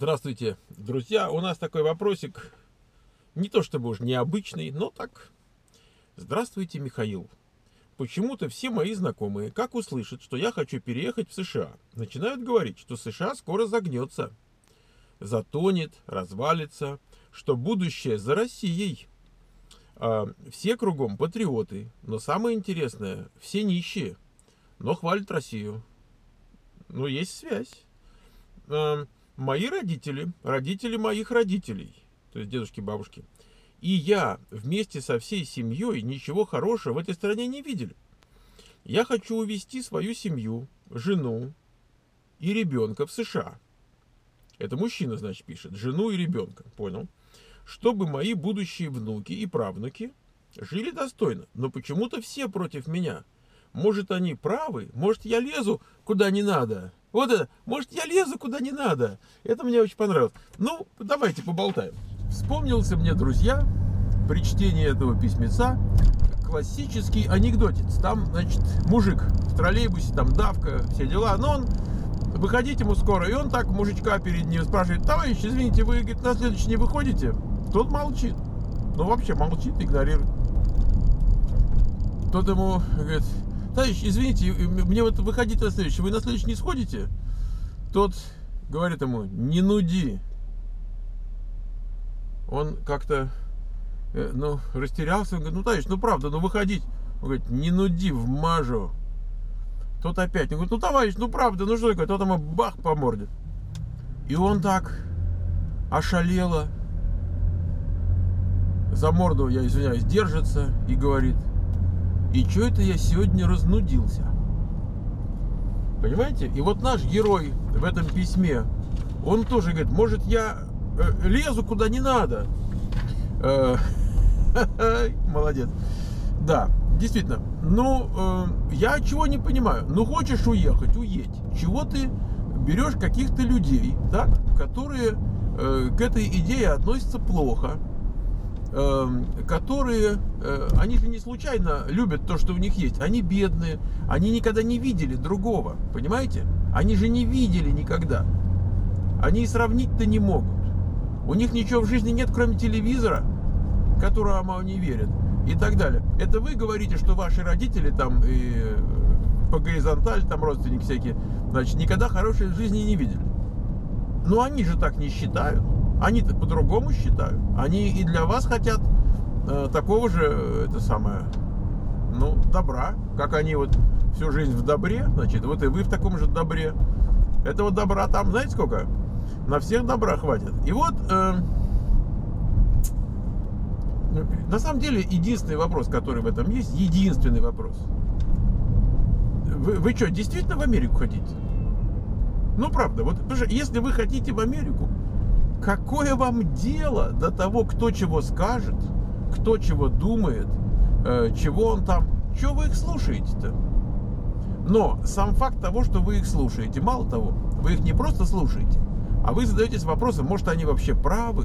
Здравствуйте, друзья. У нас такой вопросик, не то чтобы уж необычный, но так. Здравствуйте, Михаил. Почему-то все мои знакомые, как услышат, что я хочу переехать в США, начинают говорить, что США скоро загнется, затонет, развалится, что будущее за Россией. Все кругом патриоты, но самое интересное, все нищие, но хвалят Россию. Но есть связь. Мои родители, родители моих родителей, то есть дедушки, бабушки, и я вместе со всей семьей ничего хорошего в этой стране не видели. Я хочу увезти свою семью, жену и ребенка в США. Это мужчина, значит, пишет. Жену и ребенка, понял. Чтобы мои будущие внуки и правнуки жили достойно. Но почему-то все против меня. Может, они правы, может, я лезу куда не надо. Вот это, может, я лезу куда не надо. Это мне очень понравилось. Ну, давайте поболтаем. Вспомнился мне, друзья, при чтении этого письмеца классический анекдотец. Там, значит, мужик в троллейбусе, там давка, все дела. Но он, выходить ему скоро, и он так мужичка перед ним спрашивает: товарищ, извините, вы, говорит, на следующий не выходите? Тот молчит. Ну, вообще молчит, игнорирует. Тот ему говорит: товарищ, извините, мне вот выходить на следующий, вы на следующий не сходите? Тот говорит ему: не нуди. Он как-то, растерялся, он говорит: ну, товарищ, ну, правда, ну, выходить. Он говорит: не нуди, вмажу. Тот опять, он говорит: ну, товарищ, ну, правда, ну, что такое? Тот ему бах по морде. И он так ошалело, за морду, я извиняюсь, держится и говорит: и что это я сегодня разнудился? Понимаете? И вот наш герой в этом письме, он тоже говорит: может, я лезу куда не надо. Молодец. Да, действительно. Ну, я чего не понимаю. Ну, хочешь уехать, уедь. Чего ты берешь каких-то людей, так, которые к этой идее относятся плохо, которые, они же не случайно любят то, что у них есть. Они бедные, они никогда не видели другого, понимаете? Они же не видели никогда. Они и сравнить-то не могут. У них ничего в жизни нет, кроме телевизора, которому они верят, и так далее. Это вы говорите, что ваши родители там и по горизонтали, там родственники всякие, значит, никогда хорошей жизни не видели. Но они же так не считают. Они-то по-другому считают. Они и для вас хотят такого же, добра. Как они вот всю жизнь в добре, значит, вот и вы в таком же добре. Этого добра там, знаете сколько? На всех добра хватит. И вот, на самом деле, единственный вопрос, который в этом есть, единственный вопрос. Вы что, действительно в Америку хотите? Ну, правда, вот, потому что если вы хотите в Америку, какое вам дело до того, кто чего скажет, кто чего думает, чего он там, чего вы их слушаете-то? Но сам факт того, что вы их слушаете, мало того, вы их не просто слушаете, а вы задаетесь вопросом, может, они вообще правы?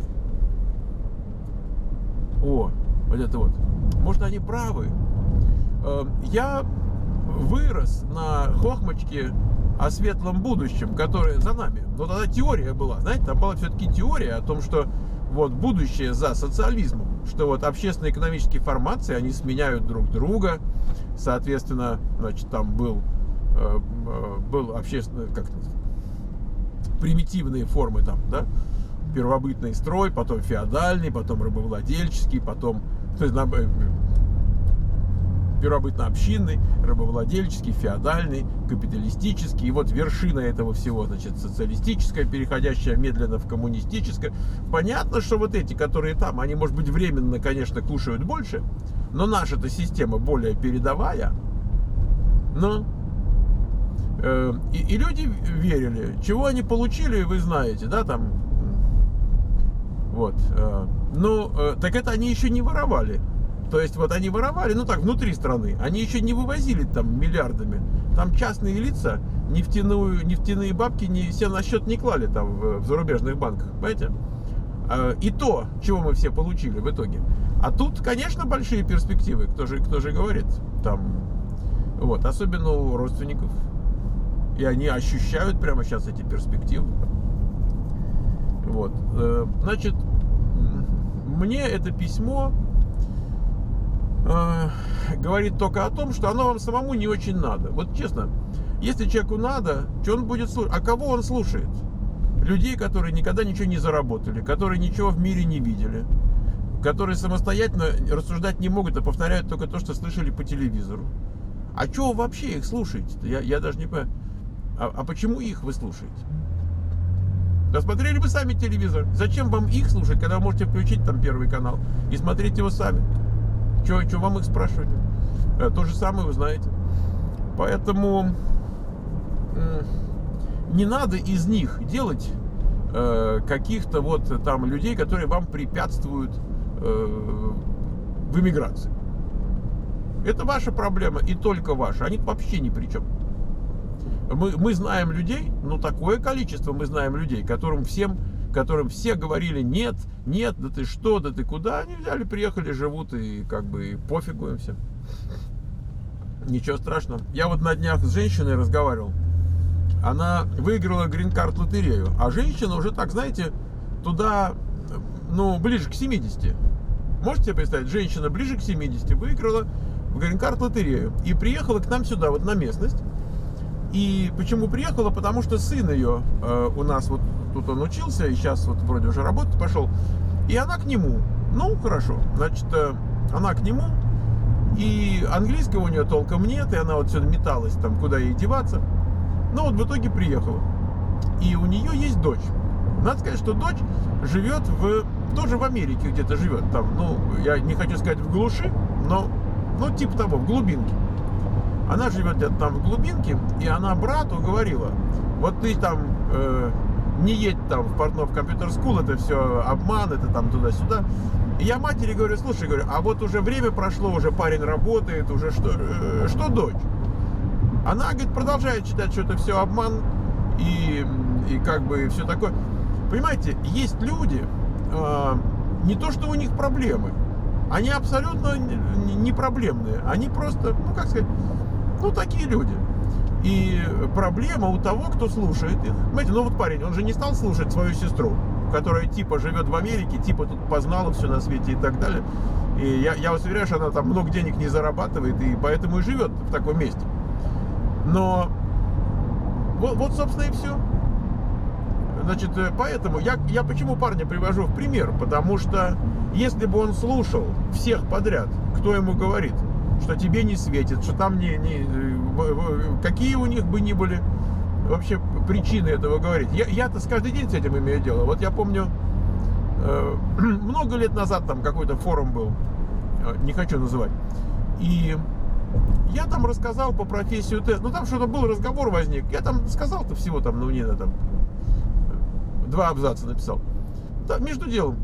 О, вот это вот. Может, они правы? Я вырос на хохмочке о светлом будущем, которое за нами. Но тогда теория была, знаете, там была все-таки теория о том, что вот будущее за социализмом, что вот общественно-экономические формации, они сменяют друг друга, соответственно, значит, там был общественно, как примитивные формы там, да, первобытный строй, потом феодальный, потом рабовладельческий, потом первобытно-общинный, рабовладельческий, феодальный, капиталистический. И вот вершина этого всего, значит, социалистическая, переходящая медленно в коммунистическое. Понятно, что вот эти, которые там, они, может быть, временно, конечно, кушают больше, но наша-то система более передовая. И люди верили. Чего они получили, вы знаете, да, там. Вот. Так это они еще не воровали. То есть вот они воровали, внутри страны. Они еще не вывозили там миллиардами. Там частные лица нефтяные бабки себе на счет не клали там в зарубежных банках. Понимаете? И то, чего мы все получили в итоге. А тут, конечно, большие перспективы. Кто же говорит? Там, вот, особенно у родственников. И они ощущают прямо сейчас эти перспективы. Вот. Значит, мне это письмо говорит только о том, что оно вам самому не очень надо. Вот честно, если человеку надо, что он будет слушать? А кого он слушает? Людей, которые никогда ничего не заработали, которые ничего в мире не видели, которые самостоятельно рассуждать не могут, а повторяют только то, что слышали по телевизору. А чего вы вообще их слушаете-то? Я даже не понимаю. А почему их вы слушаете? Да смотрели бы сами телевизор. Зачем вам их слушать, когда вы можете включить там Первый канал и смотреть его сами? Что вам их спрашивать? То же самое вы знаете. Поэтому не надо из них делать каких-то вот там людей, которые вам препятствуют в эмиграции. Это ваша проблема и только ваша. Они вообще ни при чем. Мы знаем людей, ну такое количество мы знаем людей, которым все говорили нет, да ты что, да ты куда. Они взяли, приехали, живут и как бы пофигу им всем. Ничего страшного. Я вот на днях с женщиной разговаривал. Она выиграла грин-карт лотерею. А женщина уже так, знаете, туда, ну, ближе к 70. Можете себе представить? Женщина ближе к 70 выиграла грин-карт лотерею. И приехала к нам сюда, вот на местность. И почему приехала? Потому что сын ее у нас вот тут он учился. И сейчас вот вроде уже работать пошел. И она к нему. Ну, хорошо. Значит, она к нему. И английского у нее толком нет. И она вот все металась там, куда ей деваться. Ну вот в итоге приехала. И у нее есть дочь. Надо сказать, что дочь живет тоже в Америке где-то живет. Там, ну, я не хочу сказать в глуши, но ну, типа того, в глубинке. Она живет где-то там в глубинке, и она брату говорила: вот ты там не едь там в Портнов компьютер скул, это все обман, это там туда-сюда. И я матери говорю: слушай, говорю, а вот уже время прошло, уже парень работает, уже что дочь? Она, говорит, продолжает считать, что это все обман и как бы все такое. Понимаете, есть люди, не то что у них проблемы, они абсолютно не проблемные. Они просто, ну как сказать, ну такие люди. И проблема у того, кто слушает их. Понимаете, ну вот парень, он же не стал слушать свою сестру, которая типа живет в Америке, типа тут познала все на свете и так далее. И я вас уверяю, что она там много денег не зарабатывает, и поэтому и живет в таком месте. Но вот собственно, и все. Значит, поэтому я почему парня привожу в пример? Потому что если бы он слушал всех подряд, кто ему говорит, что тебе не светит, что там какие у них бы ни были вообще причины этого говорить. Я-то каждый день с этим имею дело. Вот я помню, много лет назад там какой-то форум был, не хочу называть, и я там рассказал по профессию тест. Ну там что-то был, разговор возник. Я там сказал-то всего там, ну не на там 2 абзаца написал. Да, между делом.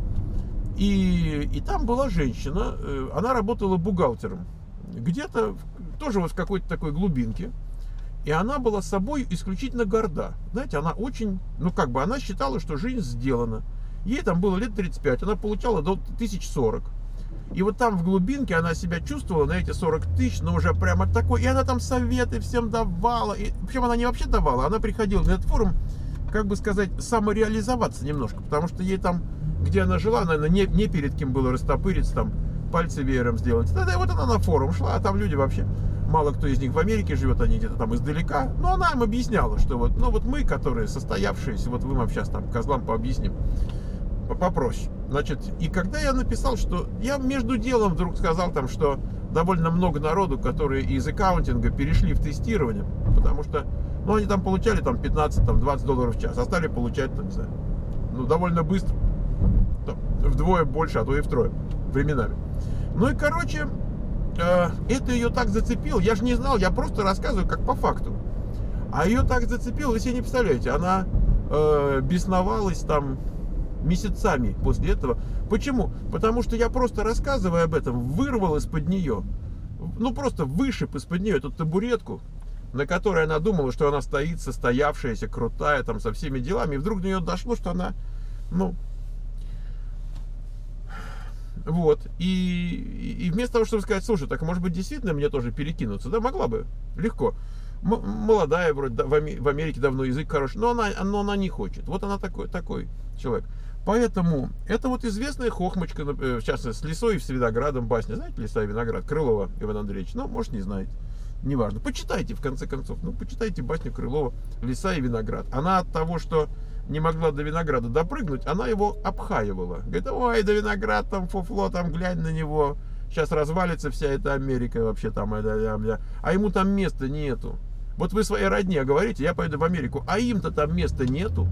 И там была женщина, она работала бухгалтером. Где-то тоже вот в какой-то такой глубинке. И она была собой исключительно горда. Знаете, она очень, ну как бы, она считала, что жизнь сделана. Ей там было лет 35, она получала до 1040. И вот там в глубинке она себя чувствовала на эти 40 тысяч, но уже прямо такой. И она там советы всем давала. И, причем она не вообще давала, она приходила на этот форум, как бы сказать, самореализоваться немножко. Потому что ей там, где она жила, наверное, не перед кем было растопыриться, там, пальцы веером сделать. Да, вот она на форум шла, а там люди вообще, мало кто из них в Америке живет, они где-то там издалека. Но она им объясняла, что вот, ну вот мы, которые состоявшиеся, вот мы вам сейчас там козлам пообъясним попроще. Значит, и когда я написал, что я между делом вдруг сказал там, что довольно много народу, которые из аккаунтинга перешли в тестирование, потому что, ну, они там получали там 15-20 долларов в час, а стали получать, там, не знаю, ну, довольно быстро, там, вдвое больше, а то и втрое временами. Ну и, короче, это ее так зацепило, я же не знал, я просто рассказываю как по факту. А ее так зацепило, вы себе не представляете, она бесновалась там месяцами после этого. Почему? Потому что я просто, рассказывая об этом, вырвал из-под нее, ну просто вышиб из-под нее эту табуретку, на которой она думала, что она стоит, состоявшаяся, крутая, там, со всеми делами, и вдруг до нее дошло, что она, ну, вот, и вместо того, чтобы сказать: слушай, так может быть действительно мне тоже перекинуться, да, могла бы, легко. молодая вроде, в Америке давно язык хороший, но она не хочет. Вот она такой человек. Поэтому это вот известная хохмочка, в частности, с лисой и с виноградом басня. Знаете, лиса и виноград? Крылова Иван Андреевич. Ну, может, не знаете. Неважно. Почитайте, в конце концов. Ну, почитайте басню Крылова «Лиса и виноград». Она от того, что не могла до винограда допрыгнуть, она его обхаивала. Говорит, ой, да виноград там, фуфло, там, глянь на него. Сейчас развалится вся эта Америка вообще там. А ему там места нету. Вот вы своей родне говорите, я поеду в Америку, а им-то там места нету.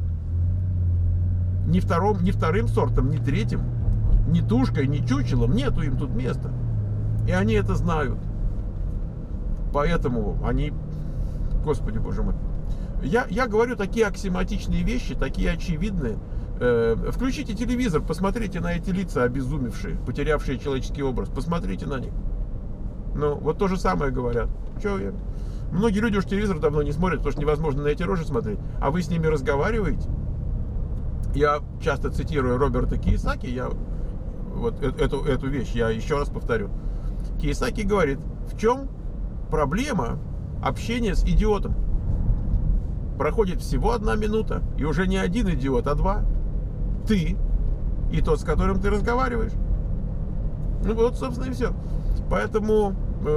Ни вторым сортом, ни третьим, ни тушкой, ни чучелом. Нету им тут места. И они это знают. Поэтому они... Господи, боже мой. Я говорю такие аксиоматичные вещи, такие очевидные. Включите телевизор, посмотрите на эти лица обезумевшие, потерявшие человеческий образ. Посмотрите на них. Ну, вот то же самое говорят. Многие люди уж телевизор давно не смотрят, потому что невозможно на эти рожи смотреть. А вы с ними разговариваете? Я часто цитирую Роберта Кийосаки, вот эту вещь я еще раз повторю. Кийосаки говорит, в чем проблема общения с идиотом? Проходит всего 1 минута, и уже не один идиот, а 2. Ты и тот, с которым ты разговариваешь. Ну вот, собственно, и все. Поэтому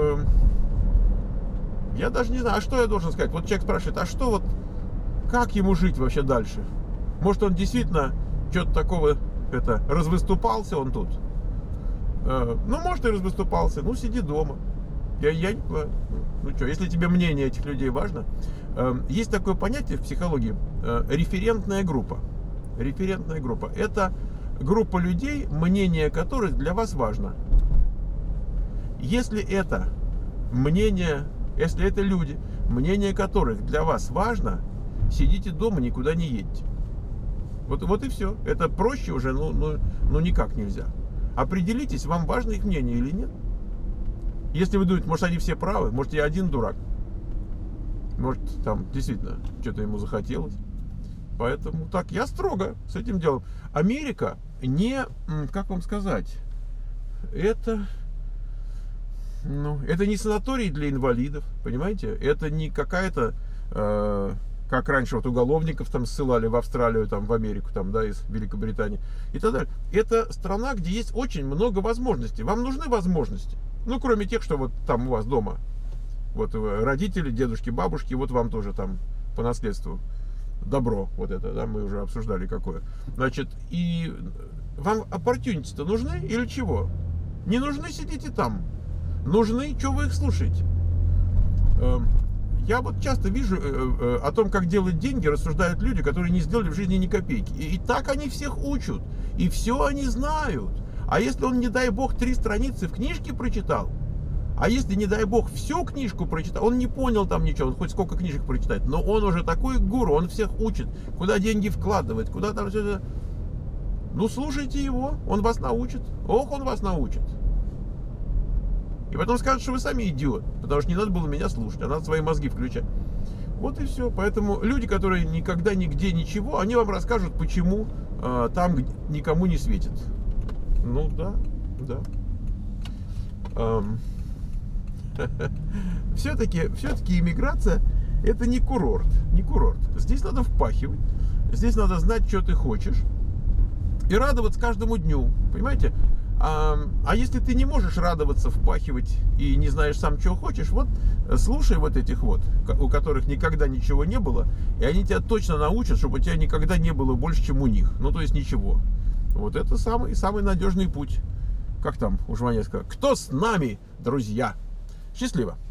я даже не знаю, а что я должен сказать? Вот человек спрашивает, а что вот, как ему жить вообще дальше? Может, он действительно что-то такого, развыступался он тут? Ну, может, и развыступался. Ну, сиди дома. Ну что, если тебе мнение этих людей важно. Есть такое понятие в психологии референтная группа. Референтная группа. Это группа людей, мнение которых для вас важно. Если это люди, мнение которых для вас важно, сидите дома, никуда не едьте. Вот и все. Это проще уже, ну никак нельзя. Определитесь, вам важно их мнение или нет. Если вы думаете, может, они все правы, может, я один дурак. Может, там действительно что-то ему захотелось. Поэтому так, я строго с этим делом. Америка не, как вам сказать, это не санаторий для инвалидов, понимаете? Это не какая-то, как раньше вот уголовников там ссылали в Австралию, там, в Америку, там, да, из Великобритании и так далее. Это страна, где есть очень много возможностей. Вам нужны возможности? Ну, кроме тех, что вот там у вас дома. Вот родители, дедушки, бабушки, вот вам тоже там по наследству добро. Вот это, да, мы уже обсуждали какое. Значит, и вам opportunity-то нужны или чего? Не нужны, сидите там. Нужны, что вы их слушаете? Я вот часто вижу о том, как делать деньги, рассуждают люди, которые не сделали в жизни ни копейки. И так они всех учат. И все они знают. А если он, не дай бог, 3 страницы в книжке прочитал, а если, не дай бог, всю книжку прочитал, он не понял там ничего, он хоть сколько книжек прочитает, но он уже такой гуру, он всех учит, куда деньги вкладывать, куда там все это. Ну, слушайте его, он вас научит. Ох, он вас научит. И потом скажут, что вы сами идиот, потому что не надо было меня слушать, а надо свои мозги включать. Вот и все. Поэтому люди, которые никогда нигде ничего, они вам расскажут, почему там никому не светит. Ну да. Все-таки иммиграция это не курорт. Здесь надо впахивать, здесь надо знать, что ты хочешь, и радоваться каждому дню. Понимаете? А если ты не можешь радоваться, впахивать и не знаешь сам, чего хочешь, вот слушай вот этих вот, у которых никогда ничего не было, и они тебя точно научат, чтобы у тебя никогда не было больше, чем у них. Ну, то есть ничего. Вот это самый надежный путь. Как там у Жванецкого? Кто с нами, друзья? Счастливо!